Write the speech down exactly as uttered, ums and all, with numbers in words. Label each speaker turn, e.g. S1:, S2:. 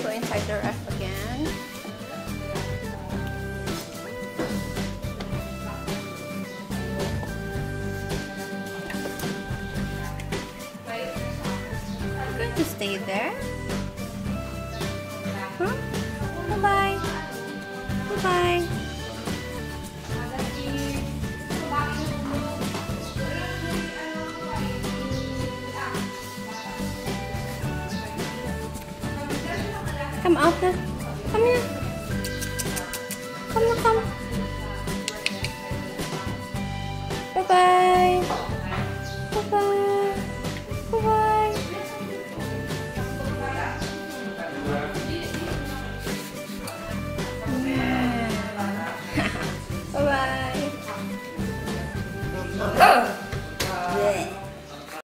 S1: go inside the ref again. I'm going to stay there. Huh? Bye-bye. Bye-bye. Come out na. Come here. Come na, come. Bye-bye. Bye-bye.